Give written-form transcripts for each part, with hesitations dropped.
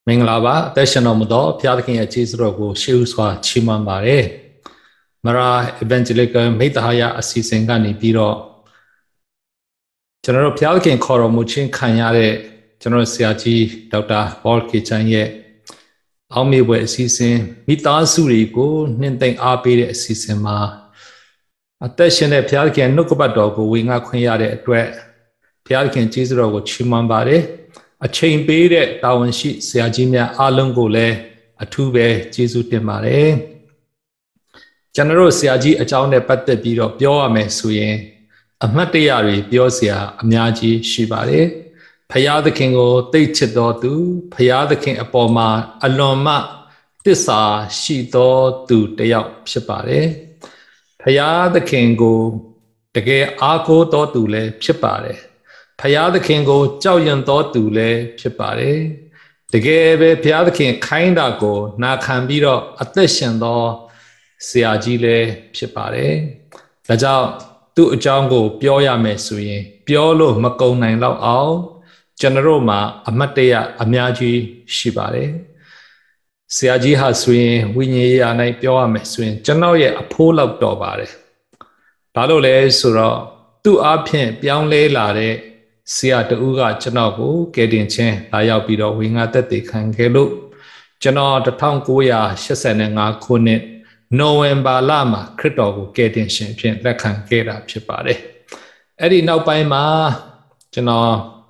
မင်္ဂလာပါအသက်ရှင်တော်မူသောဘုရားသခင်ရဲ့ကျေးဇူးတော်ကိုရှေးဥစွာချီးမွမ်းပါတယ်မရာ Evangelical မိသားရအစီအစဉ်ကနေပြီးတော့ကျွန်တော်တို့ဘုရားသခင်ခေါ်တော်မူခြင်းခံရတဲ့ကျွန်တော်ဆရာကြီးဒေါက်တာဘောလ်ကေချန်ရဲ့အောက်မေ့ပွဲအစီအစဉ်မိသားစုတွေကိုနှင်သိမ့်အားပေးတဲ့အစီအစဉ်မှာအသက်ရှင်တဲ့ဘုရားသခင်နှုတ်ကပတ်တော်ကိုဝေငှခွင့်ရတဲ့အတွက်ဘုရားသခင်ကျေးဇူးတော်ကိုချီးမွမ်းပါတယ်အချိန်ပေးတဲ့တာဝန်ရှိဆရာကြီးများအားလုံးကိုလည်းအထူးပဲကျေးဇူးတင်ပါတယ်ကျွန်တော်တို့ဆရာကြီးအကြောင်းနဲ့ပတ်သက်ပြီးတော့ပြောရမယ်ဆိုရင်အမှတ်တရတွေပြောစရာအများကြီးရှိပါတယ်ဖယားသခင်ကိုသိချစ်တော်သူဖယားသခင်အပေါ်မှာအလွန်မှတစ္ဆာရှိတော်သူတယောက်ဖြစ်ပါတယ်ဖယားသခင်ကိုတကယ်အားကိုးတော်သူလည်းဖြစ်ပါတယ်ဖယားသခင်ကိုကြောက်ရွံ့တော်သူလည်းဖြစ်ပါတယ်တကယ်ပဲဘုရားသခင်ခိုင်းတာကိုနာခံပြီးတော့အသက်ရှင်သောဆရာကြီးလည်းဖြစ်ပါတယ်ဒါကြောင့်သူ့အကြောင်းကိုပြောရမယ်ဆိုရင်ပြောလို့မကုန်နိုင်တော့အောင်ကျွန်တော်တို့မှာအမတ်တရအများကြီးရှိပါတယ်ဆရာကြီးဟာဆိုရင်ဝိညာဉ်ရေးအနိုင်ပြောရမယ်ဆိုရင်ကျွန်တော်ရဲ့အဖိုးလောက်တော်ပါတယ်ဘာလို့လဲဆိုတော့သူ့အဖြစ်ပြောင်းလဲလာတဲ့ဆရာတူကကျွန်တော်ကိုကယ်တင်ခြင်းလာရောက်ပြီးတော့ဝေငှသက်သေခံခဲ့လို့ကျွန်တော်1985ခုနှစ်နိုဝင်ဘာလမှာခရစ်တော်ကိုကယ်တင်ရှင်ဖြင့်လက်ခံခဲ့တာဖြစ်ပါတယ်အဲ့ဒီနောက်ပိုင်းမှာကျွန်တော်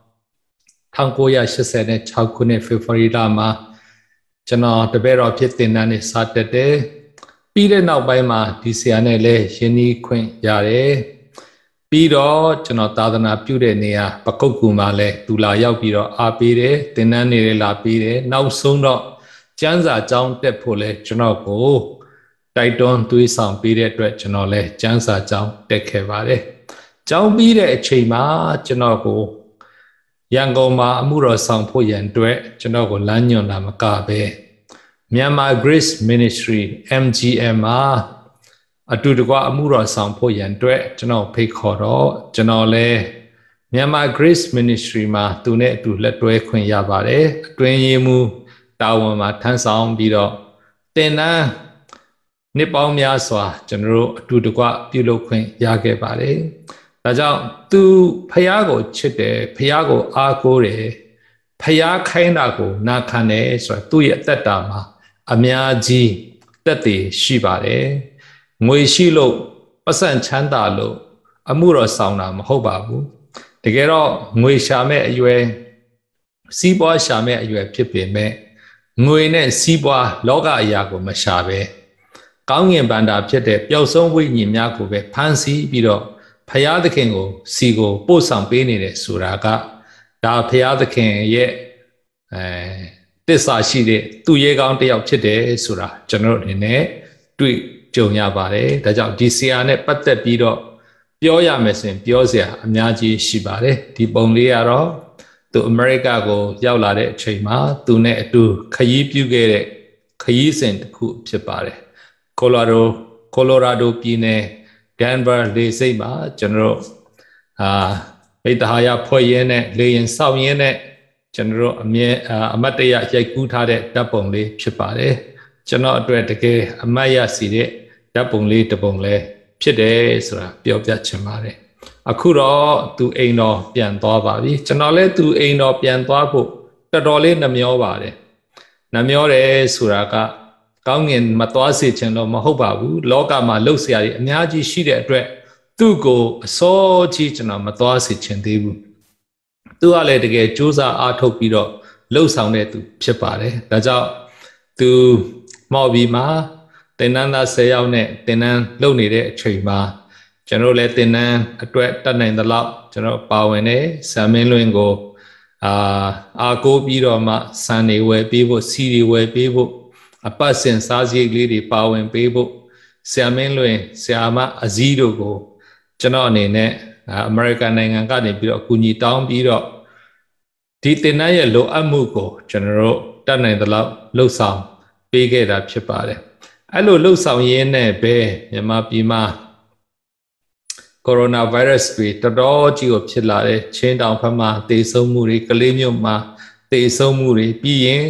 1986ခုနှစ်ဖေဖော်ဝါရီလမှာကျွန်တော်တပည့်တော်ဖြစ်တင်တန်းနဲ့စတက်တယ်ပြီးတဲ့နောက်ပိုင်းမှာဒီဆရာနဲ့လည်းယဉ်ဤခွင့်ရတယ်ပြီးတော့ကျွန်တော်သာသနာပြုတဲ့နေရာပကုတ်ကူမှာလည်းသူလာရောက်ပြီးတော့အားပေးတယ်သင်တန်းနေလည်းလာပေးတယ်နောက်ဆုံးတော့ကျမ်းစာကျောင်းတက်ဖို့လဲကျွန်တော်ကိုတိုက်တွန်းသွေးဆောင်ပေးတဲ့အတွက်ကျွန်တော်လဲကျမ်းစာကျောင်းတက်ခဲ့ပါတယ်ကျောင်းပြီးတဲ့အချိန်မှာကျွန်တော်ကိုရန်ကုန်မှာအမှုတော်ဆောင်ဖို့ရန်အတွက်ကျွန်တော်ကိုလမ်းညွှန်တာမကပဲMyanmar Grace Ministry MGM မှာအတူတကွအမှုတော်ဆောင်ဖို့ရန်အတွက်ကျွန်တော်ဖိတ်ခေါ်တော့ကျွန်တော်လဲMyanmar Grace Ministry မှာသူနဲ့အတူလက်တွဲခွင့်ရပါတယ်အတွင်းရေးမှူးတာဝန်မှာထမ်းဆောင်ပြီးတော့သင်တန်းနှစ်ပေါင်းများစွာကျွန်တော်တို့အတူတကွပြုလုပ်ခွင့်ရခဲ့ပါတယ်ဒါကြောင့်သူဖယားကိုချစ်တယ်ဖယားကိုအားကိုးတယ်ဖယားခိုင်းတာကိုနာခံတယ်ဆိုတော့သူ့ရဲ့အသက်တာမှာအများကြီးတက်တည်ရှိပါတယ်ငွေရှိလို့ပတ်စံချမ်းသာလို့အမှုတော်ဆောင်တာမဟုတ်ပါဘူးတကယ်တော့ငွေရှာမဲ့အရွယ်စီးပွားရှာမဲ့အရွယ်ဖြစ်ပေမဲ့ငွေနဲ့စီးပွားလောကအရာကိုမရှာပဲကောင်းငင်ဗန္တာဖြစ်တဲ့ပျောက်ဆုံးဝိညာဉ်များကိုပဲဖန်ဆီးပြီးတော့ဖယားသခင်ကိုစီကိုပို့ဆောင်ပေးနေတယ်ဆိုတာကဒါဖယားသခင်ရဲ့တစ္ဆာရှိတဲ့သူရဲကောင်းတစ်ယောက်ဖြစ်တယ်ဆိုတာကျွန်တော်အနေနဲ့တွေ့ကြုံရပါတယ်ဒါကြောင့်ဒီဆရာနဲ့ပတ်သက်ပြီးတော့ပြောရမယ်ဆိုရင်ပြောစရာအများကြီးရှိပါတယ်ဒီပုံလေးကတော့သူအမေရိကကိုရောက်လာတဲ့အချိန်မှာသူနဲ့အတူခရီးပြုခဲ့တဲ့ခရီးစဉ်တစ်ခုဖြစ်ပါတယ်ကိုလိုရာဒိုပြည်နယ်ဒန်ဗာလေဆိပ်မှာကျွန်တော်တို့မိတ္တဟာယဖွဲ့ရင်းနဲ့လေရင်စောင့်ရင်းနဲ့ကျွန်တော်တို့အမတ်တရရိုက်ကူးထားတဲ့ဓာတ်ပုံလေးဖြစ်ပါတယ်ကျွန်တော်အတွက်တကယ်အမတ်ရစီတဲ့ဓာတ်ပုံလေးတစ်ပုံလဲဖြစ်တယ်ဆိုတာပြောပြချင်ပါတယ်အခုတော့သူအိမ်တော်ပြန်သွားပါပြီကျွန်တော်လည်းသူအိမ်တော်ပြန်သွားဖို့တော်တော်လေးနှမျောပါတယ်နှမျောတယ်ဆိုတာကကောင်းငင်မသွားစေချင်တော့မဟုတ်ပါဘူးလောကမှာလှုပ်ရှားရည်အများကြီးရှိတဲ့အတွက်သူ့ကိုအစောကြီးကျွန်တော်မသွားစေချင်သေးဘူးသူကလည်းတကယ်စူးစမ်းအားထုတ်ပြီးတော့လှုပ်ဆောင်တဲ့သူဖြစ်ပါတယ်ဒါကြောင့်သူမော်ဘီမှာသင်္นานသား10ယောက်နဲ့သင်္นานလုပ်နေတဲ့အချိန်မှာကျွန်တော်လည်းသင်္นานအတွက်တတ်နိုင်သလောက်ကျွန်တော်ပါဝင်နေဆံမင်းလွင်ကိုအားကိုးပြီးတော့မှစံနေဝယ်ပေးဖို့စီတွေဝယ်ပေးဖို့အပတ်စဉ်စားစရိတ်လေးတွေပါဝင်ပေးဖို့ဆရာမင်းလွင်ဆရာမအစည်းတို့ကိုကျွန်တော်အနေနဲ့အမေရိကန်နိုင်ငံကနေပြီးတော့အကူအညီတောင်းပြီးတော့ဒီသင်္นานရဲ့လိုအပ်မှုကိုကျွန်တော်တို့တတ်နိုင်သလောက်လှုပ်ဆောင်ပေးခဲ့တာဖြစ်ပါတယ်အဲ့လိုလှုပ်ဆောင်ရင်းနဲ့ပဲမြန်မာပြည်မှာကိုရိုနာဗိုင်းရပ်စ်တွေတော်တော်ကြီးကိုဖြစ်လာတဲ့ချင်းတောင်ဘက်မှာသေဆုံးမှုတွေကလေးမြို့မှာသေဆုံးမှုတွေပြီးရင်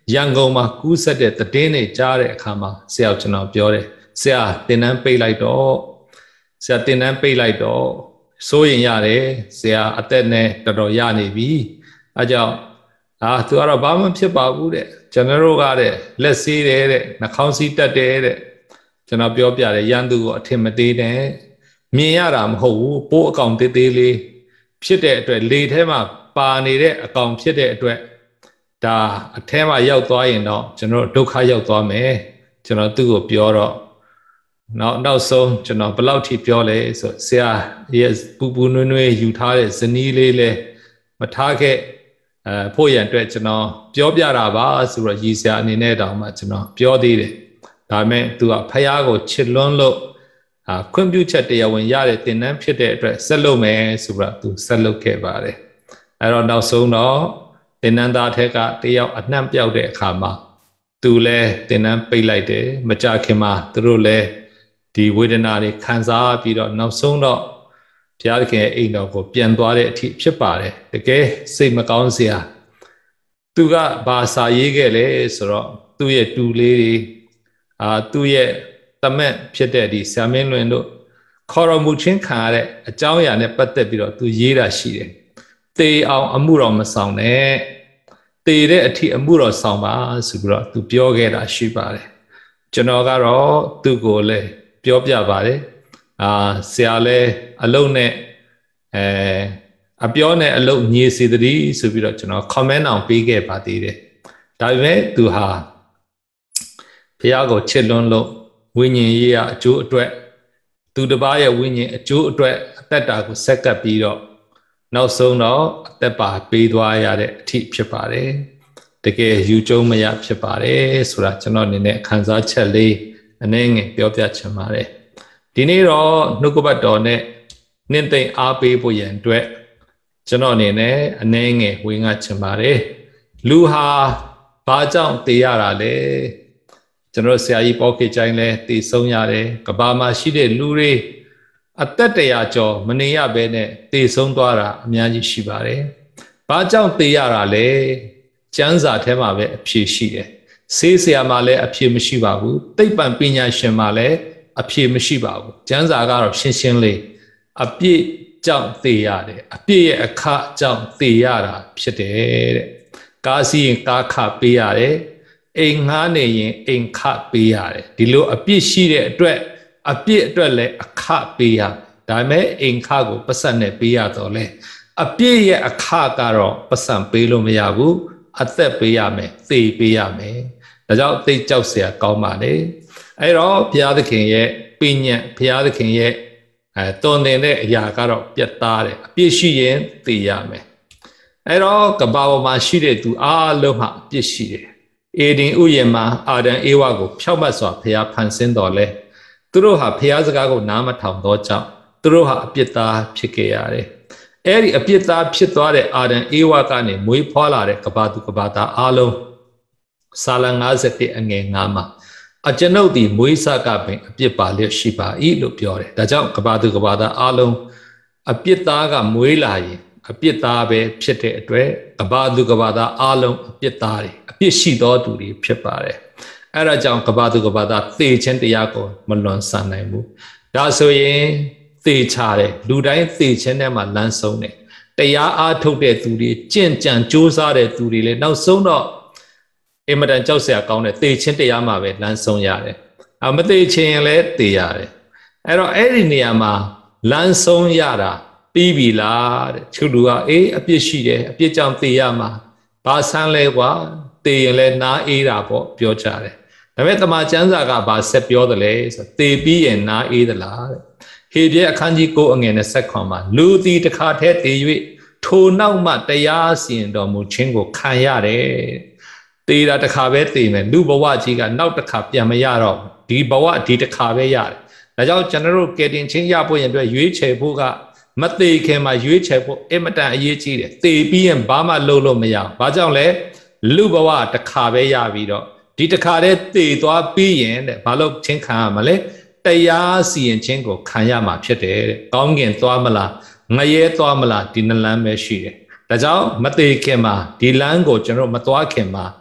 ရန်ကုန်မှာကူးဆက်တဲ့သတင်းတွေကြားတဲ့အခါမှာဆရာကျွန်တော်ပြောတယ်ဆရာတင်နန်းပိတ်လိုက်တော့ဆရာတင်နန်းပိတ်လိုက်တော့စိုးရင်ရတယ်ဆရာအသက်နဲ့တော်တော်ရနေပြီအဲကြောင့်သူကတော့ဘာမှဖြစ်ပါဘူးတဲ့ကျွန်တော်တို့ကတဲ့လက်ဆေးတယ်တဲ့နှာခေါင်းစည်းတက်တယ်တဲ့ကျွန်တော်ပြောပြတယ်ရန်သူကိုအထင်မသေးနဲ့မြင်ရတာမဟုတ်ဘူးပိုးအကောင်သေးသေးလေးဖြစ်တဲ့အတွက်လေထဲမှာပါနေတဲ့အကောင်ဖြစ်တဲ့အတွက်ဒါအထဲမှာရောက်သွားရင်တော့ကျွန်တော်ဒုက္ခရောက်သွားမယ်ကျွန်တော်သူ့ကိုပြောတော့နောက်ဆုံးကျွန်တော်ဘယ်လောက်ထိပြောလဲဆိုဆရာရဲ့ပူပူနွေးနွေးယူထားတဲ့ဇနီးလေးလဲမထားခဲ့ဖို့ရန်အတွက်ကျွန်တော်ပြောပြတာပါဆိုတော့ရည်စရာအနေနဲ့တောင်မှကျွန်တော်ပြောသေးတယ်ဒါပေမဲ့သူကဖះကိုချစ်လွန်းလို့ခွင့်ပြုချက်တရားဝင်ရတဲ့တင်နန်းဖြစ်တဲ့အတွက်ဆက်လုပ်မယ်ဆိုတော့သူဆက်လုပ်ခဲ့ပါတယ်အဲ့တော့နောက်ဆုံးတော့တင်နန်းသားထက်ကတယောက်အနှံ့ပြောက်တဲ့အခါမှာသူလဲတင်နန်းပိတ်လိုက်တယ်မကြခင်မှာသူတို့လဲဒီဝေဒနာတွေခံစားပြီးတော့နောက်ဆုံးတော့ဘုရားသခင်ရဲ့အိမ်တော်ကိုပြန်သွားတဲ့အထိဖြစ်ပါတယ်တကယ်စိတ်မကောင်းစရာသူကဘာစာရေးခဲ့လဲဆိုတော့သူ့ရဲ့တူလေးတွေသူ့ရဲ့တမက်ဖြစ်တဲ့ဒီဆရာမင်းလွင်တို့ခေါ်တော်မူခြင်းခံရတဲ့အကြောင်းအရာနဲ့ပတ်သက်ပြီးတော့သူရေးတာရှိတယ်သေအောင်အမှုတော်မဆောင်နဲ့သေတဲ့အထိအမှုတော်ဆောင်ပါဆိုပြီးတော့သူပြောခဲ့တာရှိပါတယ်ကျွန်တော်ကတော့သူ့ကိုလည်းပြောပြပါတယ်ဆရာလဲအလုံးနဲ့အပြောနဲ့အလုံးညီစီတည်းဆိုပြီးတော့ကျွန်တော် comment အောင်ပေးခဲ့ပါသေးတယ်ဒါပေမဲ့သူဟာဘုရားကိုချစ်လွန်းလို့ဝိညာဉ်ရေးအကျိုးအတွက်သူတစ်ပါးရဲ့ဝိညာဉ်အကျိုးအတွက်အသက်တာကိုဆက်ကပ်ပြီးတော့နောက်ဆုံးတော့အသက်ပါပေးသွားရတဲ့အထိဖြစ်ပါတယ်တကယ်ယူကျုံမရဖြစ်ပါတယ်ဆိုတာကျွန်တော်အနေနဲ့ခံစားချက်လေးအနည်းငယ်ပြောပြချင်ပါတယ်ဒီနေ့တော့နှုတ်ကပတ်တော်နဲ့နှင့်သိမ့်အားပေးဖို့ရန်အတွက်ကျွန်တော်အနေနဲ့အနည်းငယ်ဝေငှချင်ပါတယ်လူဟာဘာကြောင့်သေရတာလဲကျွန်တော်ဆရာကြီးပေါခေချိုင်းလဲသေဆုံးရတယ်ကဘာမှာရှိတဲ့လူတွေအသက်100ကျော်မနေရဘဲနဲ့သေဆုံးသွားတာအများကြီးရှိပါတယ်ဘာကြောင့်သေရတာလဲကျမ်းစာထဲမှာပဲအဖြေရှိတယ်ဆေးဆရာမှလည်းအဖြေမရှိပါဘူးသိပ္ပံပညာရှင်မှလည်းအဖြေမရှိပါဘူးကျမ်းစာကတော့ရှင်းရှင်းလေးအပြစ်ကြောင့်သေရတယ်အပြစ်ရဲ့အခကြောင့်သေရတာဖြစ်တယ်တဲ့ကားစီးရင်ကားခပေးရတယ်အိမ်ငှားနေရင်အိမ်ခပေးရတယ်ဒီလိုအပြစ်ရှိတဲ့အတွက်အပြစ်အတွက်လည်းအခပေးရဒါပေမဲ့အိမ်ခကိုပတ်စံနဲ့ပေးရတော့လေအပြစ်ရဲ့အခကတော့ပတ်စံပေးလို့မရဘူးအသက်ပေးရမယ်သေပေးရမယ်ဒါကြောင့်သိကြောက်เสียကောင်းပါလေအဲ့တော့ဘုရားသခင်ရဲ့ပညတ်ဘုရားသခင်ရဲ့တွင်တင်တဲ့အရာကတော့ပြတ်သားတယ်အပြစ်ရှိရင်သေရမယ်အဲ့တော့ကဘာပေါ်မှာရှိတဲ့သူအားလုံးဟာအပြစ်ရှိတယ်အေဒင်ဥယျာဉ်မှာအာဒံဧဝကိုဖြောက်မှတ်စွာဘုရားဖန်ဆင်းတော်လဲသူတို့ဟာဘုရားစကားကိုနားမထောင်သောကြောင့်သူတို့ဟာအပြစ်သားဖြစ်ခဲ့ရတယ်အဲ့ဒီအပြစ်သားဖြစ်သွားတဲ့အာဒံဧဝကနေမွေးဖွားလာတဲ့ကဘာသူကဘာသားအားလုံးစာလ51အငယ်9မှာအကျွန်ုပ်သည်မွေးစကပင်အပြစ်ပါလျက်ရှိပါ၏လို့ပြောတယ်ဒါကြောင့်ကဘာသူကဘာသားအားလုံးအပြစ်သားကမွေးလာရင်အပြစ်သားပဲဖြစ်တဲ့အတွက်ကဘာသူကဘာသားအားလုံးအပြစ်သားတွေအပြစ်ရှိသောသူတွေဖြစ်ပါတယ်အဲ့ဒါကြောင့်ကဘာသူကဘာသားသေခြင်းတရားကိုမလွန်ဆန်နိုင်ဘူးဒါဆိုရင်သေချတယ်လူတိုင်းသေခြင်းထဲမှာလမ်းဆုံးတယ်တရားအားထုတ်တဲ့သူတွေကြင့်ကြံကြိုးစားတဲ့သူတွေလည်းနောက်ဆုံးတော့အင်မတန်ကြောက်စရာကောင်းတဲ့သေခြင်းတရားမှာပဲလမ်းဆုံးရတယ်မသေခြင်းရင်လည်းသေရတယ်အဲ့တော့အဲ့ဒီနေရာမှာလမ်းဆုံးရတာပြီးပြီလားတဲ့သူလူကအပြစ်ရှိတယ်အပြစ်ကြောင့်သေရမှာဘာဆန်းလဲကွာသေရင်လည်းနားအေးတာပေါ့ပြောကြတယ်ဒါပေမဲ့တမန်ကျမ်းစာကဘာဆက်ပြောတယ်လဲဆိုသေပြီးရင်နားအေးသလားတဲ့ဟေဘရဲအခန်းကြီး9အငယ်20မှာလူသည်တစ်ခါတည်းသေ၍ထိုနောက်မှတရားစီရင်တော်မူခြင်းကိုခံရတယ်သေတာတစ်ခါပဲသေမယ်လူဘဝကြီးကနောက်တစ်ခါပြန်မရတော့ဒီဘဝဒီတစ်ခါပဲရတယ်ဒါကြောင့်ကျွန်တော်တို့ကယ်တင်ခြင်းရဖို့ရင်အတွက်ရွေးချယ်ဖို့ကမသေခင်မှာရွေးချယ်ဖို့အင်မတန်အရေးကြီးတယ်သေပြီးရင်ဘာမှလုပ်လို့မရဘူးဘာကြောင့်လဲလူဘဝတစ်ခါပဲရပြီးတော့ဒီတစ်ခါတည်းသေသွားပြီးရင်တဲ့ဘာလို့ချင်းခံရမလဲတရားစီရင်ခြင်းကိုခံရမှာဖြစ်တယ်တဲ့ကောင်းကင်သွားမလားငရဲသွားမလားဒီနှစ်လမ်းပဲရှိတယ်ဒါကြောင့်မသေခင်မှာဒီလမ်းကိုကျွန်တော်မသွားခင်မှာ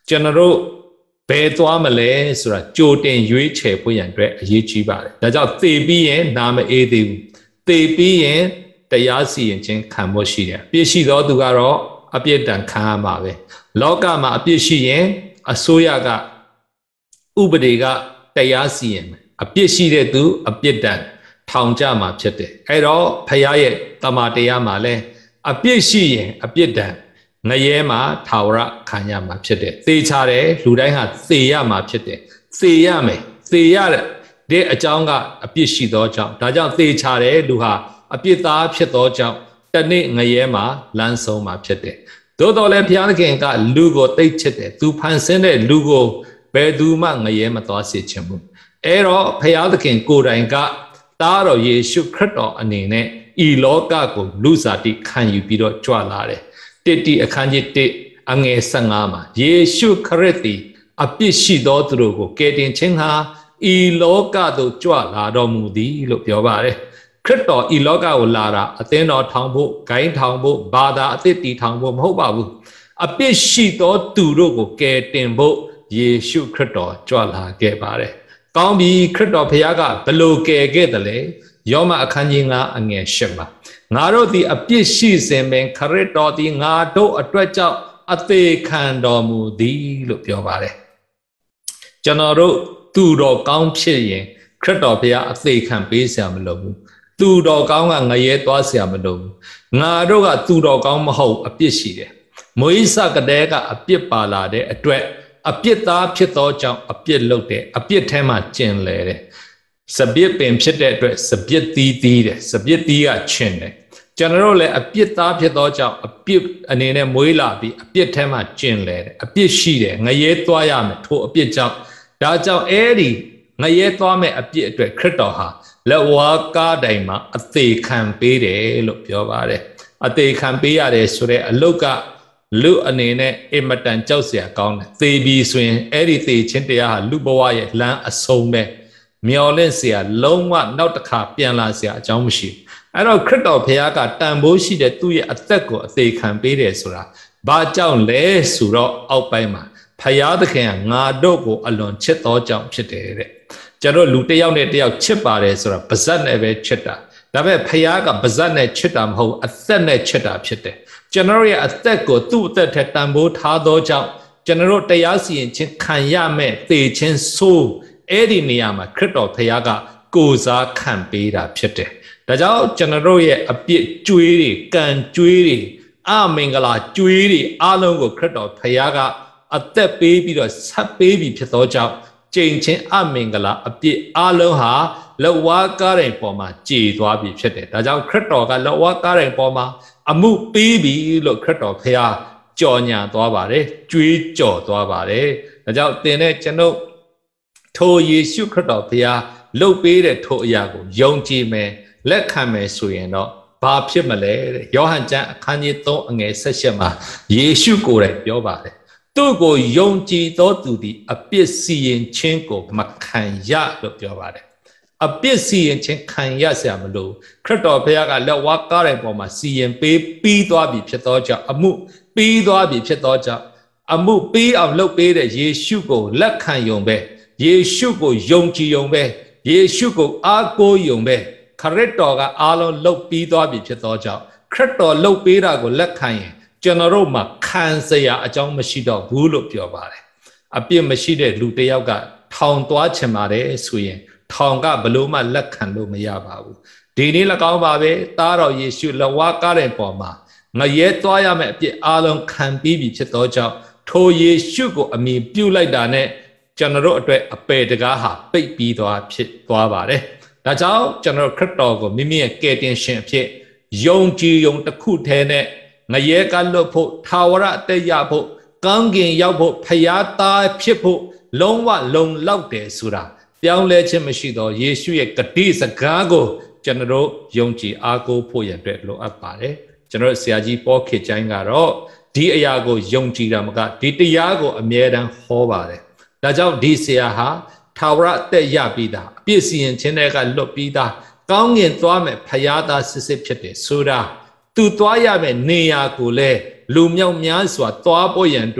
ဘယ်သွားမလဲဆိုတာကြိုတင်ရွေးချယ်ဖို့ရန်အတွက်အရေးကြီးပါတယ်ဒါကြောင့်သေပြီးရင်နာမအေးသေးဘူးသေပြီးရင်တရားစီရင်ခြင်းခံဖို့ရှိတယ်အပြစ်ရှိသောသူကတော့အပြစ်ဒဏ်ခံရမှာပဲလောကမှာအပြစ်ရှိရင်အစိုးရကဥပဒေကတရားစီရင်မယ်အပြစ်ရှိတဲ့သူအပြစ်ဒဏ်ထောင်ကြမှာဖြစ်တယ်အဲ့တော့ဖခင်ရဲ့တမန်တရားမှာလဲအပြစ်ရှိရင်အပြစ်ဒဏ်ငရဲမှာထာဝရခံရမှာဖြစ်တယ်သေချာတယ်လူတိုင်းဟာသေရမှာဖြစ်တယ်သေရမယ်သေရတဲ့အကြောင်းကအပြစ်ရှိသောကြောင့်ဒါကြောင့်သေချာတယ်လူဟာအပြစ်သားဖြစ်သောကြောင့်တနေ့ငရဲမှာလမ်းဆုံးမှာဖြစ်တယ်သို့တော်လည်းဘုရားသခင်ကလူကိုသိချစ်တယ်သူဖန်ဆင်းတဲ့လူကိုဘယ်သူမှငရဲမသွားစေချင်ဘူးအဲ့တော့ဘုရားသခင်ကိုယ်တိုင်ကသားတော်ယေရှုခရစ်တော်အနေနဲ့ဤလောကကိုလူစားတိခံယူပြီးတော့ကြွလာတယ်တိအခန်းကြီး1အငယ်15မှာယေရှုခရစ်သည်အပြစ်ရှိသောသူတို့ကိုကယ်တင်ခြင်းဟာဤလောကသို့ကြွလာတော်မူသည်လို့ပြောပါတယ်ခရစ်တော်ဤလောကကိုလာတာအသင်းတော်ထောင်ဖို့ဂိုင်းထောင်ဖို့ဘာသာအသစ်တည်ထောင်ဖို့မဟုတ်ပါဘူးအပြစ်ရှိသောသူတို့ကိုကယ်တင်ဖို့ယေရှုခရစ်တော်ကြွလာခဲ့ပါတယ်ကောင်းပြီခရစ်တော်ဘုရားကဘလို့ကယ်ခဲ့တယ်လဲယောမအခန်းကြီး9အငယ်10မှာငါတို့သည်အပြစ်ရှိစဉ်ပင်ခရစ်တော်သည်ငါတို့အတွက်ကြောင့်အသေးခံတော်မူသည်လို့ပြောပါတယ်ကျွန်တော်တို့သူတော်ကောင်းဖြစ်ရင်ခရစ်တော်ဘုရားအသေးခံပေးစရာမလိုဘူးသူတော်ကောင်းကငရဲသွားစရာမလိုဘူးငါတို့ကသူတော်ကောင်းမဟုတ်အပြစ်ရှိတယ်မွေးစကတဲ့ကအပြစ်ပါလာတဲ့အတွက်အပြစ်သားဖြစ်သောကြောင့်အပြစ်လုပ်တယ်အပြစ်ထဲမှာကျင်လဲတယ်စပြစ်ပင်ဖြစ်တဲ့အတွက်စပြစ်သီးတယ်စပြစ်သီးကချင်တယ်ကျွန်တော်တို့လည်းအပြစ်သားဖြစ်သောကြောင့်အပြစ်အနေနဲ့မွေးလာပြီးအပြစ်ထဲမှာကျင်လဲတယ်အပြစ်ရှိတယ်ငရဲသွားရမယ်ထိုအပြစ်ကြောင့်ဒါကြောင့်အဲ့ဒီငရဲသွားမဲ့အပြစ်အတွက်ခရစ်တော်ဟာလက်ဝါးကားတိုင်မှာအသေးခံပေးတယ်လို့ပြောပါတယ်အသေးခံပေးရတယ်ဆိုတဲ့အလုတ်ကလူအနေနဲ့အင်မတန်ကြောက်เสียကောင်းတယ်သေပြီးဆိုရင်အဲ့ဒီသေခြင်းတရားဟာလူဘဝရဲ့လမ်းအဆုံးပဲမျော်လင့်เสียလုံးဝနောက်တစ်ခါပြန်လာเสียအကြောင်းမရှိအဲ့တော့ခရစ်တော်ဘုရားကတန်ဖိုးရှိတဲ့သူ့ရဲ့အသက်ကိုအသေးခံပေးတယ်ဆိုတာဘာကြောင့်လဲဆိုတော့အောက်ပိုင်းမှာဘုရားသခင်ကငါတို့ကိုအလွန်ချစ်သောကြောင့်ဖြစ်တယ်တဲ့ကျွန်တော်လူတစ်ယောက်နဲ့တစ်ယောက်ချစ်ပါတယ်ဆိုတာပါဇက်နဲ့ပဲချစ်တာဒါပေမဲ့ဘုရားကပါဇက်နဲ့ချစ်တာမဟုတ်အသက်နဲ့ချစ်တာဖြစ်တယ်ကျွန်တော်ရဲ့အသက်ကိုသူ့အသက်ထက်တန်ဖိုးထားသောကြောင့်ကျွန်တော်တရားစီရင်ခြင်းခံရမဲ့သေခြင်းဆိုးအဲ့ဒီနေရာမှာခရစ်တော်ဘုရားကကိုယ်စားခံပေးတာဖြစ်တယ်ဒါကြောင့်ကျွန်တော်ရဲ့အပြစ်ကြွေးတွေကံကြွေးတွေအမင်္ဂလာကြွေးတွေအလုံးကိုခရစ်တော်ဘုရားကအသက်ပေးပြီးတော့ဆက်ပေးပြီးဖြစ်သောကြောင့်ကျင့်ချင်းအမင်္ဂလာအပြစ်အလုံးဟာလက်ဝါးကားတိုင်ပေါ်မှာကြေသွားပြီဖြစ်တယ်ဒါကြောင့်ခရစ်တော်ကလက်ဝါးကားတိုင်ပေါ်မှာအမှုပေးပြီလို့ခရစ်တော်ဘုရားကြော်ညာသွားပါတယ်ကြွေးကြော်သွားပါတယ်ဒါကြောင့်သင်နဲ့ကျွန်ုပ်ထိုယေရှုခရစ်တော်ဘုရားလှုပ်ပေးတဲ့ထိုအရာကိုယုံကြည်မယ်လက်ခံမယ်ဆိုရင်တော့ဘာဖြစ်မလဲတဲ့ယောဟန်ကျမ်းအခန်းကြီး3အငယ်18မှာယေရှုကိုယ်တိုင်ပြောပါတယ်သူ့ကိုယုံကြည်သောသူသည်အပြစ်စီရင်ခြင်းကိုမခံရလို့ပြောပါတယ်အပြစ်စီရင်ခြင်းခံရเสียမလို့ခရစ်တော်ဘုရားကလက်ဝါးကားတဲ့ပေါ်မှာစီရင်ပေးပြီးသွားပြီဖြစ်သောကြောင့်အမှုပြီးသွားပြီဖြစ်သောကြောင့်အမှုပြီးအောင်လုပ်ပေးတဲ့ယေရှုကိုလက်ခံယုံပဲယေရှုကိုယုံကြည်ယုံပဲယေရှုကိုအားကိုးယုံပဲခရစ်တော်ကအားလုံးလုပ်ပြီးသွားပြီဖြစ်သောကြောင့်ခရစ်တော်လုပ်ပေးတာကိုလက်ခံရင်ကျွန်တော်တို့မှာခံစရာအကြောင်းမရှိတော့ဘူးလို့ပြောပါတယ်အပြစ်မရှိတဲ့လူတစ်ယောက်ကထောင်သွားချင်ပါတယ်ဆိုရင်ထောင်ကဘလို့မှလက်ခံလို့မရပါဘူးဒီနေ့၎င်းပါပဲသားတော်ယေရှုလက်ဝါးကားတဲ့ပေါ်မှာငရဲသွားရမယ့်အပြစ်အားလုံးခံပြီးပြီဖြစ်သောကြောင့်ထိုယေရှုကိုအမိပြုလိုက်တာနဲ့ကျွန်တော်တို့အတွက်အပေတကားဟာပိတ်ပြီးဖြစ်သွားပါတယ်ဒါကြောင့်ကျွန်တော်ခရစ်တော်ကိုမိမိရဲ့ကယ်တင်ရှင်အဖြစ်ယုံကြည်ယုံတစ်ခုတည်းနဲ့ငရဲကလွတ်ဖို့ထာဝရအသက်ရဖို့ကောင်းကင်ရောက်ဖို့ဖျားသားဖြစ်ဖို့လုံးဝလုံလောက်တယ်ဆိုတာပြောင်းလဲခြင်းမရှိတော့ယေရှုရဲ့ဂတိစကားကိုကျွန်တော်ယုံကြည်အားကိုးဖို့ရန်အတွက်လိုအပ်ပါတယ်ကျွန်တော်ဆရာကြီးပေါခေချိုင်းကတော့ဒီအရာကိုယုံကြည်တာမကဒီတရားကိုအမြဲတမ်းဟောပါတယ်ဒါကြောင့်ဒီဆရာဟာထာဝရအသက်ရပြီးသားအပြည့်စီရင်ခြင်းတွေကလွတ်ပြီးသားကောင်းကင်သွားမယ်ဖျားသားစစ်စစ်ဖြစ်တယ်ဆိုတာသူသွားရမယ်နေရာကိုလည်းလူမြောက်များစွာသွားဖို့ရန်အတွက်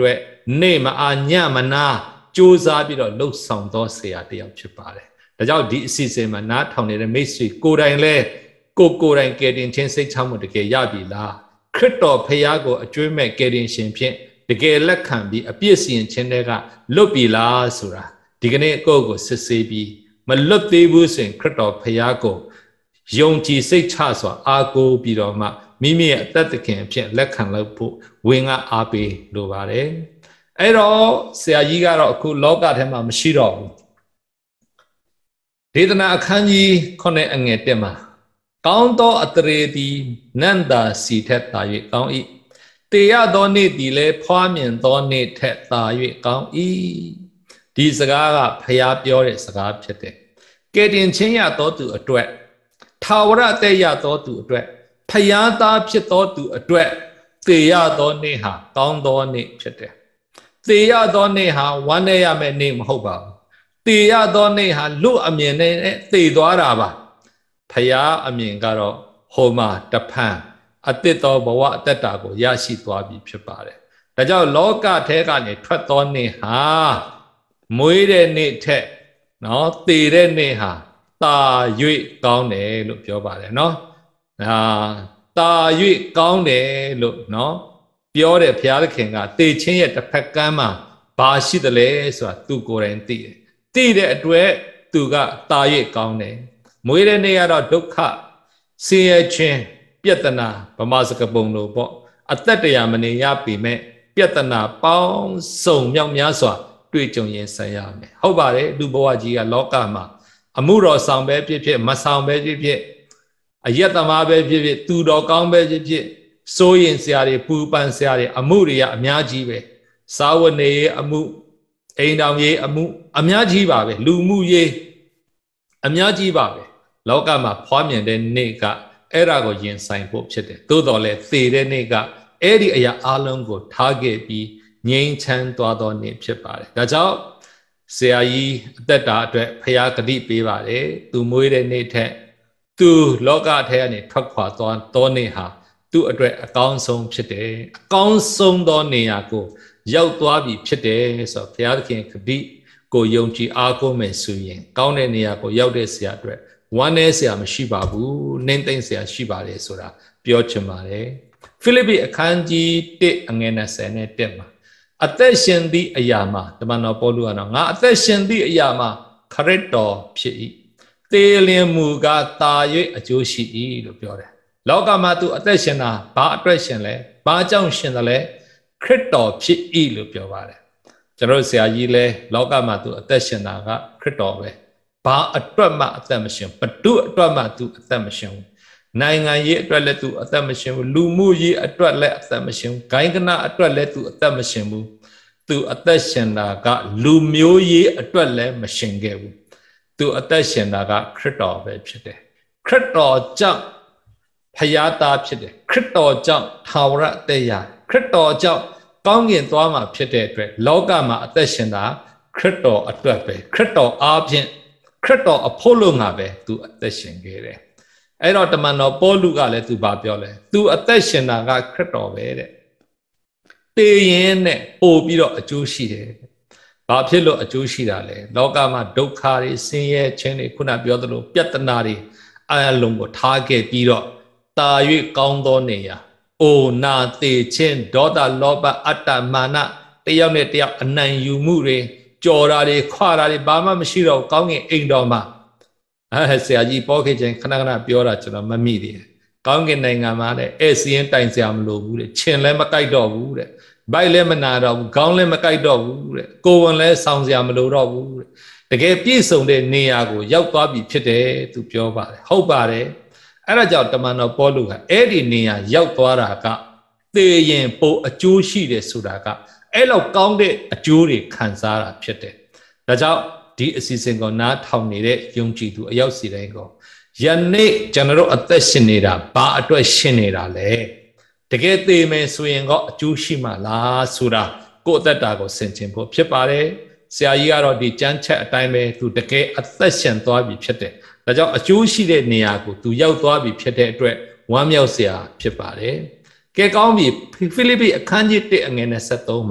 နေမအာညမနာကြိုးစားပြီးတော့လှုပ်ဆောင်သောဆရာတယောက်ဖြစ်ပါတယ်ဒါကြောင့်ဒီအစီအစဉ်မှာနားထောင်နေတဲ့မိတ်ဆွေကိုယ်တိုင်လဲကိုယ်တိုင်ကယ်တင်ခြင်းစိတ်ချမှုတကယ်ရပြီလားခရစ်တော်ဖခင်ကိုအကျွေးမဲ့ကယ်တင်ရှင်ဖြင့်တကယ်လက်ခံပြီးအပြည့်စီရင်ခြင်းတွေကလွတ်ပြီလားဆိုတာဒီကနေ့ကိုယ့်ကိုစစ်ဆေးပြီးမလွတ်သေးဘူးဆိုရင်ခရစ်တော်ဖခင်ကိုယုံကြည်စိတ်ချစွာအားကိုးပြီးတော့မှမိမိရဲ့အသက်သခင်အဖြစ်လက်ခံလို့ဖို့ဝင်ကအားပေးလိုပါတယ်အဲ့တော့ဆရာကြီးကတော့အခုလောကထဲမှာမရှိတော့ဘူးဒေသနာအခန်းကြီး9အငယ်1မှာကောင်းသောအတရေသည်နန္တာစီထက်သာ၍ကောင်း၏တေရသောနေ့သည်လည်းဖွားမြင်သောနေ့ထက်သာ၍ကောင်း၏ဒီစကားကဖျားပြောတဲ့စကားဖြစ်တယ်ကယ်တင်ခြင်းရသောသူအတွက်ထာဝရအသက်ရသောသူအတွက်ဖျားသားဖြစ်သောသူအတွက်တေရသောနေ့ဟာကောင်းသောနေ့ဖြစ်တယ်တေရသောနေ့ဟာဝမ်းနည်းရမယ့်နေ့မဟုတ်ပါဘူးတေရသောနေ့ဟာလူအမြင်နဲ့သေသွားတာပါဖျားအမြင်ကတော့ဟိုမှာတဖန်အတ္တသောဘဝအတ္တတာကိုရရှိသွားပြီဖြစ်ပါတယ်ဒါကြောင့်လောကထဲကနေထွက်သောနေ့ဟာမွေးတဲ့နေ့ထက်နော်သေတဲ့နေ့ဟာတာ၍ကောင်းတယ်လို့ပြောပါတယ်နော်တာ၍ကောင်းတယ်လို့နော်ပြောတယ်ဘုရားသခင်ကသေခြင်းရဲ့တစ်ဖက်ကမ်းမှာဘာရှိသလဲဆိုတာသူကိုယ်တိုင်သိတယ်သိတဲ့အတွက်သူကတာ၍ကောင်းတယ်မွေးတဲ့နေ့ကတော့ဒုက္ခဆင်းရဲခြင်းပြဿနာဗမာစကားပုံလို့ပေါ့အသက်တရားမနေရပြီမဲ့ပြဿနာပေါင်းစုံမြောက်များစွာတွေ့ကြုံရင်ဆိုင်ရမယ်ဟုတ်ပါတယ်လူဘဝကြီးကလောကမှာအမှုတော်ဆောင်ပဲဖြစ်ဖြစ်မဆောင်ပဲဖြစ်ဖြစ်အယက်သမားပဲဖြစ်ဖြစ်သူတော်ကောင်းပဲဖြစ်ဖြစ်စိုးရင်ဆရာတွေပူပန်ဆရာတွေအမှုတွေကအများကြီးပဲစာဝတ်နေရေးအမှုအိမ်တော်ရေးအမှုအများကြီးပါပဲလူမှုရေးအများကြီးပါပဲလောကမှာဖွားမြင်တဲ့နေ့ကအဲ့ဒါကိုရင်ဆိုင်ဖို့ဖြစ်တယ်သို့တော်လည်းသေတဲ့နေ့ကအဲ့ဒီအရာအလုံးကိုထားခဲ့ပြီးငြိမ်းချမ်းသွားသောနေ့ဖြစ်ပါတယ်ဒါကြောင့်ဆရာကြီးအသက်တာအတွက်ဖရာဂတိပေးပါတယ်သူမွေးတဲ့နေ့ထက်သူလောကထဲကနေထွက်ခွာသွားသောနေ့ဟာသူ့အတွက်အကောင်းဆုံးဖြစ်တယ်အကောင်းဆုံးသောနေရာကိုရောက်သွားပြီဖြစ်တယ်ဆိုတော့ဘုရားသခင်ဂတိကိုယုံကြည်အားကိုးမယ်ဆိုရင်ကောင်းတဲ့နေရာကိုရောက်တဲ့ဆရာအတွက်ဝမ်းနည်းဆရာမရှိပါဘူးနှိမ့်သိမ့်ဆရာရှိပါတယ်ဆိုတာပြောချင်ပါတယ်ဖိလိပ္ပိအခန်းကြီး1အငယ်20မှာအသက်ရှင်သည့်အရာမှာတမန်တော်ပေါလုကတော့ငါအသက်ရှင်သည့်အရာမှာခရစ်တော်ဖြစ်၏သေလင်မူကားတာ၍အကျိုးရှိ၏လို့ပြောတယ်လောကမှာသူအသက်ရှင်တာဘာအတွက်ရှင်လဲဘာကြောင့်ရှင်တယ်လဲခရစ်တော်ဖြစ်၏လို့ပြောပါတယ်ကျွန်တော်ဆရာကြီးလဲလောကမှာသူအသက်ရှင်တာကခရစ်တော်ပဲဘာအတွက်မှအသက်မရှင်ဘတုအတွက်မှသူအသက်မရှင်ဘူးနိုင်ငံရေးအတွက်လည်းသူအသက်မရှင်ဘူးလူမှုရေးအတွက်လည်းအသက်မရှင်ဘူးဂိုင်းကနအတွက်လည်းသူအသက်မရှင်ဘူးသူအသက်ရှင်တာကလူမျိုးရေးအတွက်လည်းမရှင်ခဲ့ဘူးသူအသက်ရှင်တာကခရစ်တော်ပဲဖြစ်တယ်ခရစ်တော်ကြောင့်ဖယားသားဖြစ်တယ်ခရစ်တော်ကြောင့်ထာဝရအသက်ရခရစ်တော်ကြောင့်ကောင်းကင်သွားမှာဖြစ်တဲ့အတွက်လောကမှာအသက်ရှင်တာခရစ်တော်အတွက်ပဲခရစ်တော်အားဖြင့်ခရစ်တော်အဖို့လို့ငါပဲသူအသက်ရှင်ခဲ့တယ်အဲ့တော့တမန်တော်ပေါလုကလည်းသူဘာပြောလဲသူအသက်ရှင်တာကခရစ်တော်ပဲတဲ့တေရင်နဲ့ပို့ပြီးတော့အကျိုးရှိတယ်ဘာဖြစ်လို့အကျိုးရှိတာလဲလောကမှာဒုက္ခတွေဆင်းရဲခြင်းတွေခုနပြောသလိုပြဿနာတွေအလုံးကိုထားခဲ့ပြီးတော့တာ၍ကောင်းသောနေရာအိုနာတေခြင်းဒေါသလောဘအတ္တမာနတယောက်နဲ့တယောက်အနိုင်ယူမှုတွေကြော်တာတွေခွာတာတွေဘာမှမရှိတော့ကောင်းကင်အိမ်တော်မှာဆရာကြီးပေါ်ခဲ့ခြင်းခဏခဏပြောတာကျွန်တော်မမိသေးတယ်ကောင်းကင်နိုင်ငံမှာလည်းအဲ့စီရင်တိုင်စရာမလိုဘူးတဲ့ခြင်လည်းမကြိုက်တော့ဘူးတဲ့ဗိုက်လည်းမနာတော့ဘူးခေါင်းလည်းမကြိုက်တော့ဘူးတဲ့ကိုယ်ဝန်လည်းဆောင်းစရာမလိုတော့ဘူးတဲ့တကယ်ပြည့်စုံတဲ့နေရာကိုရောက်သွားပြီဖြစ်တယ်သူပြောပါတယ်ဟုတ်ပါတယ်အဲ့ဒါကြောင့်တမန်တော်ပေါလုကအဲ့ဒီနေရာရောက်သွားတာကသေရင်ပိုအကျိုးရှိတယ်ဆိုတာကအဲ့လောက်ကောင်းတဲ့အကျိုးတွေခံစားတာဖြစ်တယ်ဒါကြောင့်ဒီအစီအစဉ်ကိုနားထောင်နေတဲ့ယုံကြည်သူအယောက်စီတိုင်းကိုယနေ့ကျွန်တော်တို့အသက်ရှင်နေတာဘာအတွက်ရှင်နေတာလဲတကယ်သေမယ်ဆိုရင်ကအကျိုးရှိမှလားဆိုတာကိုယ့်အသက်တာကိုဆင်ခြင်ဖို့ဖြစ်ပါတယ်ဆရာကြီးကတော့ဒီကြမ်းချက်အတိုင်းပဲသူတကယ်အသက်ရှင်သွားပြီဖြစ်တယ်ဒါကြောင့်အကျိုးရှိတဲ့နေရာကိုသူရောက်သွားပြီဖြစ်တဲ့အတွက်ဝမ်းမြောက်စရာဖြစ်ပါတယ်ကဲကောင်းပြီဖိလိပ္ပိအခန်းကြီး1အငယ်23မှာ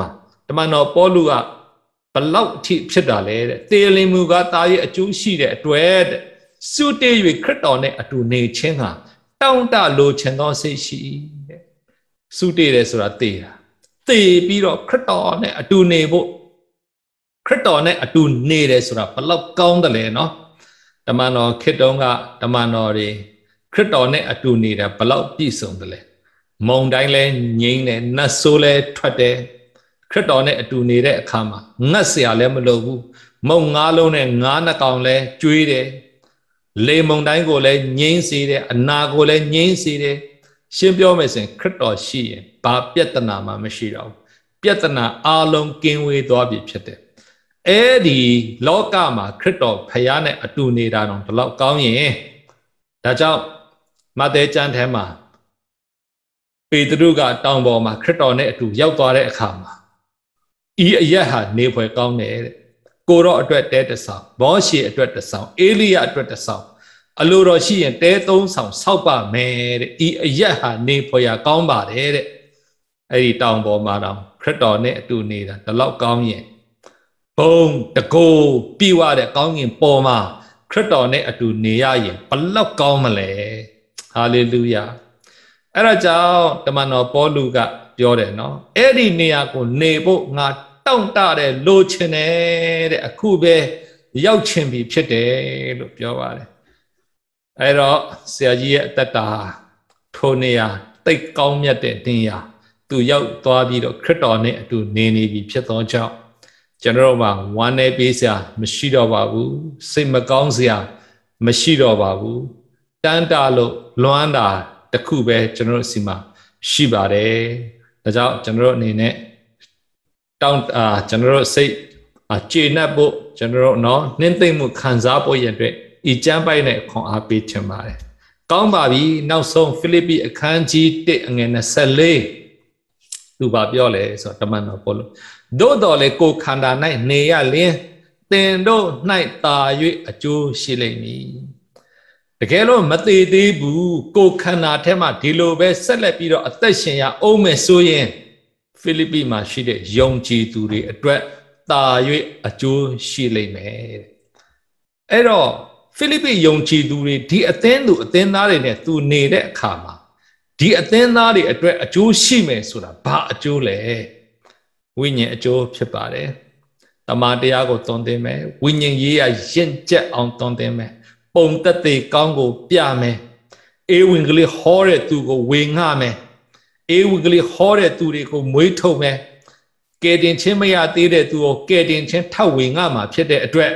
တမန်တော်ပေါလုကဘလောက်အထိဖြစ်တာလဲတဲ့တေလင်မူကတာရဲ့အကျိုးရှိတဲ့အတွက်တဲ့စုတေး၍ခရစ်တော်နဲ့အတူနေခြင်းဟာတောင့်တလိုချင်သောစိတ်ရှိတဲ့စုတေးတယ်ဆိုတာတေးတာတေးပြီးတော့ခရစ်တော်နဲ့အတူနေဖို့ခရစ်တော်နဲ့အတူနေတယ်ဆိုတာဘလောက်ကောင်းတယ်လဲနော်တမန်တော်ခေတ္တုံးကတမန်တော်တွေခရစ်တော်နဲ့အတူနေတာဘလောက်ပြည့်စုံတယ်လဲမုံတိုင်းလဲငြိမ့်တယ်နတ်ဆိုးလဲထွက်တယ်ခရစ်တော်နဲ့အတူနေတဲ့အခါမှာငတ်เสียလည်းမလိုဘူးမုံငါးလုံးနဲ့ငါးနှကောင်လဲကျွေးတယ်လေမုံတိုင်းကိုလည်းငြိမ့်စေတယ်အနာကိုလည်းငြိမ့်စေတယ်ရှင်းပြောမယ်ဆိုရင်ခရစ်တော်ရှိရင်ဘာပြဿနာမှမရှိတော့ဘူးပြဿနာအလုံးကင်းဝေးသွားပြီဖြစ်တယ်အဲ့ဒီလောကမှာခရစ်တော်ဖခင်နဲ့အတူနေတာတော့ဒီလောက်ကောင်းရင်ဒါကြောင့်မဿဲကျမ်းထဲမှာပေတရုကတောင်ပေါ်မှာခရစ်တော်နဲ့အတူရောက်သွားတဲ့အခါမှာဤအရက်ဟာနေဖွယ်ကောင်းတယ်တဲ့ကိုရောအတွက်တဲတစ်ဆောင်မောရှေအတွက်တစ်ဆောင်အေလိယအတွက်တစ်ဆောင်အလိုတော်ရှိရင်တဲသုံးဆောင်ဆောက်ပါမယ်တဲ့ဤအရက်ဟာနေဖွယ်ကောင်းပါတယ်တဲ့အဲ့ဒီတောင်ပေါ်မှာတော့ခရစ်တော်နဲ့အတူနေတာဒီလောက်ကောင်းရင်ဘုံတကိုးပြည့်ဝတဲ့ကောင်းကင်ပေါ်မှာခရစ်တော်နဲ့အတူနေရရင်ဘလောက်ကောင်းမလဲဟာလေလုယာအဲ့ဒါကြောင့်တမန်တော်ပေါလုကပြောတယ်နော်အဲ့ဒီနေရာကိုနေဖို့ငါတောင့်တတဲ့လိုချင်တယ်တဲ့အခုပဲရောက်ချင်ပြီဖြစ်တယ်လို့ပြောပါတယ်အဲ့တော့ဆရာကြီးရဲ့အသက်တာထိုနေရာတိတ်ကောင်းမြတ်တဲ့နေရာသူရောက်သွားပြီးတော့ခရစ်တော်နဲ့အတူနေပြီဖြစ်သောကြောင့်ကျွန်တော်တို့မှာဝမ်းနေပေးစရာမရှိတော့ပါဘူးစိတ်မကောင်းစရာမရှိတော့ပါဘူးတန်တာလို့လွမ်းတာတခုပဲကျွန်တော်တို့စီမှာရှိပါတယ်ဒါကြောင့်ကျွန်တော်တို့အနေနဲ့တောင်းကျွန်တော်တို့စိတ်ကျေနပ်ဖို့ကျွန်တော်တို့နော်နှင်းသိမ့်မှုခံစားဖို့ရတဲ့ဤကျမ်းပိုက်နဲ့ခွန်အားပေးချင်ပါတယ်ကောင်းပါပြီနောက်ဆုံးဖိလိပ္ပိအခန်းကြီး1အငယ်24သူပါပြောလဲဆိုတော့တမန်တော်ပေါလုသို့တော်လေကိုခန္ဓာ၌နေရလျင်သင်တို့၌တာ၍အကျိုးရှိလိမ့်မည်တကယ်လို့မသေးသေးဘူးကိုခန္ဓာထဲမှာဒီလိုပဲဆက်လက်ပြီးတော့အသက်ရှင်ရအောင်မယ်ဆိုရင်ဖိလိပ္ပိမှာရှိတဲ့ယုံကြည်သူတွေအတွက်တာ၍အကျိုးရှိလိမ့်မယ်အဲ့တော့ဖိလိပ္ပိယုံကြည်သူတွေဒီအသင်းသူအသင်းသားတွေနဲ့သူနေတဲ့အခါမှာဒီအသင်းသားတွေအတွက်အကျိုးရှိမယ်ဆိုတာဘာအကျိုးလဲဝိညာဉ်အကျိုးဖြစ်ပါတယ်တမန်တရားကိုသွန်သင်မယ်ဝိညာဉ်ရေးရရင့်ကျက်အောင်သွန်သင်မယ်ပုံသက်သေကောင်းကိုပြမယ်ဧဝံဂေလိဟောတဲ့သူကိုဝေငှမယ်ဧဝံဂေလိဟောတဲ့သူတွေကိုမွေးထုတ်မယ်ကယ်တင်ခြင်းမရသေးတဲ့သူကိုကယ်တင်ခြင်းထပ်ဝေငှမှာဖြစ်တဲ့အတွက်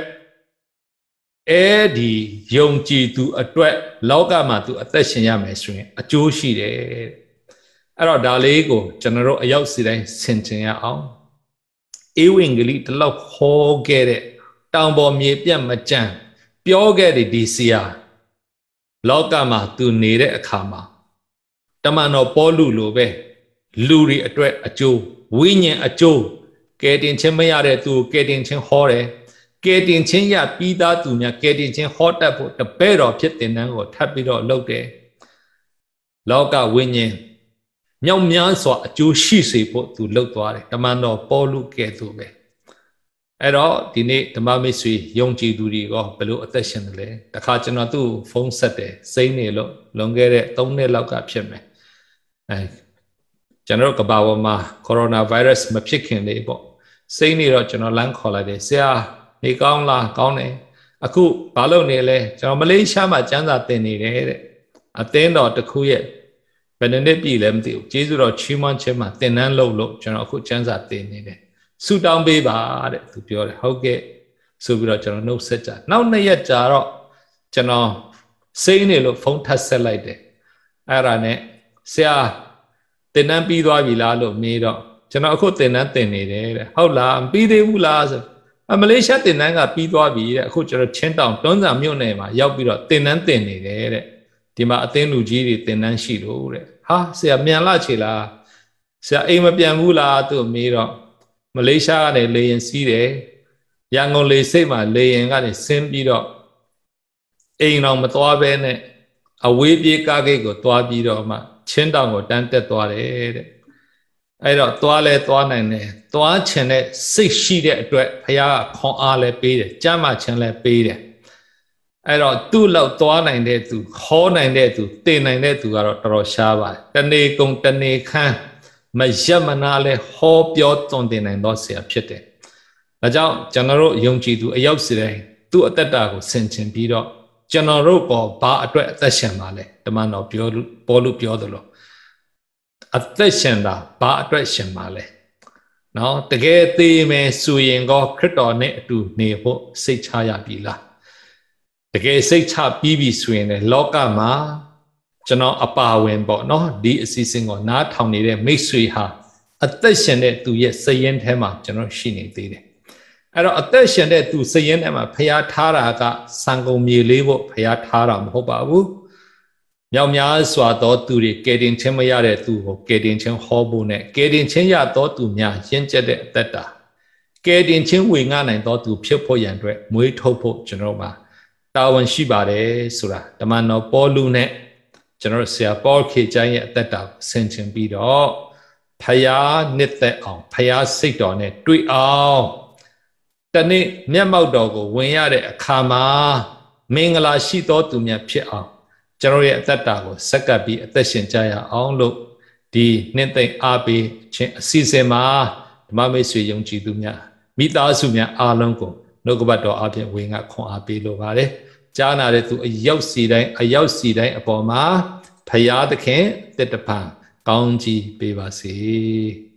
ဒီယုံကြည်သူအတွက်လောကမှာသူအသက်ရှင်ရမယ်ဆိုရင်အကျိုးရှိတယ်အဲ့တော့ဒါလေးကိုကျွန်တော်တို့အရောက်စီတိုင်းဆင်ခြင်ရအောင်ဧဝံဂေလိဒီလောက်ဟောခဲ့တဲ့တောင်ပေါ်မြေပြတ်မကြမ်းပြောခဲ့တဲ့ဒီဆရာလောကမှာသူနေတဲ့အခါမှာတမန်တော်ပေါလုလိုပဲလူတွေအတွက်အကျိုးဝိညာဉ်အကျိုးကယ်တင်ခြင်းမရတဲ့သူကိုကယ်တင်ခြင်းဟောတယ်ကယ်တင်ခြင်းရပြီးသားသူများကယ်တင်ခြင်းဟောတတ်ဖို့တပည့်တော်ဖြစ်တဲ့နန်းကိုထပ်ပြီးတော့လုပ်တယ်လောကဝိညာဉ်မြောက်များစွာအကျိုးရှိစေဖို့သူလုပ်သွားတယ်တမန်တော်ပေါလုကဲ့သို့ပဲအဲ့တော့ဒီနေ့ဓမ္မမိတ်ဆွေယုံကြည်သူတွေကဘယ်လိုအသက်ရှင်တယ်လဲတခါကျွန်တော်သူ့ဖုန်းဆက်တယ်စိမ့်နေလို့လွန်ခဲ့တဲ့3နှစ်လောက်ကဖြစ်မယ်ကျွန်တော်ကဘာပေါ်မှာကိုရိုနာဗိုင်းရပ်စ်မဖြစ်ခင်လေးပေါ့စိမ့်နေတော့ကျွန်တော်လမ်းခေါ်လိုက်တယ်ဆရာနေကောင်းလားကောင်းတယ်အခုဘာလုပ်နေလဲကျွန်တော်မလေးရှားမှာကျမ်းစာသင်နေတယ်တဲ့အသင်းတော်တစ်ခုရဲ့ဘယ်နှစ်ပြည်လဲမသိဘူးကျေးဇူးတော်ချီးမွမ်းခြင်းမှာသင်တန်းလုပ်လို့ကျွန်တော်အခုကျမ်းစာသင်နေတယ်ဆူတောင်းပေးပါတဲ့သူပြောတယ်ဟုတ်ကဲ့ဆိုပြီးတော့ကျွန်တော်နှုတ်ဆက်ကြနောက်2ရက်ကြာတော့ကျွန်တော်စိမ့်နေလို့ဖုန်းထပ်ဆက်လိုက်တယ်အဲ့ဒါနဲ့ဆရာသင်တန်းပြီးသွားပြီလားလို့မေးတော့ကျွန်တော်အခုသင်တန်းသင်နေတယ်တဲ့ဟုတ်လားမပြီးသေးဘူးလားဆိုမလေးရှားသင်တန်းကပြီးသွားပြီတဲ့အခုကျွန်တော်ချင်းတောင်တွန်းစာမြို့နယ်မှာရောက်ပြီးတော့သင်တန်းသင်နေတယ်တဲ့ဒီမှာအသင်းလူကြီးတွေသင်တန်းရှိလို့တဲ့ဟာဆရာမြန်လာချေလားဆရာအိမ်မပြန်ဘူးလားသူမေးတော့မလေးရှားကနေလေရင်စီးတယ်ရန်ကုန်လေစိတ်မှာလေရင်ကနေဆင်းပြီးတော့အိမ်တော်မသွားဘဲနဲ့အဝေးပြေးကားဂိတ်ကိုသွားပြီးတော့မှချင်းတောင်ကိုတန်းတက်သွားတယ်တဲ့အဲ့တော့သွားလဲသွားနိုင်တယ်သွားချင်တဲ့စိတ်ရှိတဲ့အတွက်ဘုရားကခွန်အားလဲပေးတယ်ကြမ်းမှခြင်းလဲပေးတယ်အဲ့တော့သူ့လောက်သွားနိုင်တဲ့သူခေါ်နိုင်တဲ့သူတင်နိုင်တဲ့သူကတော့တော်တော်ရှားပါတယ်တနေ့ကုန်တနေ့ခမ်းမရက်မနာလဲဟောပြောသွန်သင်နိုင်သောဆရာဖြစ်တယ်ဒါကြောင့်ကျွန်တော်တို့ယုံကြည်သူအယောက်စီတိုင်းသူ့အသက်တာကိုဆင်ခြင်ပြီးတော့ကျွန်တော်တို့ပေါ်ဘာအတွက်အသက်ရှင်ပါလဲဓမ္မတော်ပြောပေါ်လို့ပြောသလိုအသက်ရှင်တာဘာအတွက်ရှင်ပါလဲနော်တကယ်သေးမယ်ဆိုရင်ကောခရစ်တော်နဲ့အတူနေဖို့စိတ်ချရပြီလားတကယ်စိတ်ချပြီးပြီဆိုရင်လည်းလောကမှာကျွန်တော်အပါဝင်ပေါ့နော်ဒီအစီအစဉ်ကိုနားထောင်နေတဲ့မိတ်ဆွေဟာအသက်ရှင်တဲ့သူရဲ့စည်ရင်ထဲမှာကျွန်တော်ရှိနေသေးတယ်အဲ့တော့အသက်ရှင်တဲ့သူစည်ရင်ထဲမှာဖျားထားတာကစံကုန်မြေလေးဖို့ဖျားထားတာမဟုတ်ပါဘူးမြောက်များစွာသောသူတွေကယ်တင်ခြင်းမရတဲ့သူကိုကယ်တင်ခြင်းဟောဖို့နဲ့ကယ်တင်ခြင်းရသောသူများရင့်ကျက်တဲ့အသက်တာကယ်တင်ခြင်းဝေငှနိုင်သောသူဖြစ်ဖို့ရန်အတွက်မွေးထုတ်ဖို့ကျွန်တော်မှာတာဝန်ရှိပါတယ်ဆိုတာဓမ္မတော်ပေါလုနဲ့ကျွန်တော်ဆရာပေါခေကျမ်းရဲ့အသက်တာကိုဆင်ခြင်ပြီးတော့ဖယားနှစ်သက်အောင်ဖယားစိတ်တော်နဲ့တွေ့အောင်တနေ့မျက်မှောက်တော်ကိုဝင်ရတဲ့အခါမှာမင်္ဂလာရှိသောသူများဖြစ်အောင်ကျွန်တော်ရဲ့အသက်တာကိုစက္ကပ်ပြီးအသက်ရှင်ကြရအောင်လို့ဒီနှစ်သိမ့်အားပေးခြင်းအစီအစဉ်မှာဓမ္မမိတ်ဆွေယုံကြည်သူများမိသားစုများအားလုံးကိုနှုတ်ကပတ်တော်အပြင်ဝင်ကခွန်အားပေးလိုပါတယ်ကြားနာတဲ့သူအရောက်စီတိုင်းအပေါ်မှာဖယားသခင်တစ်တပံကောင်းကြီးပေးပါစေ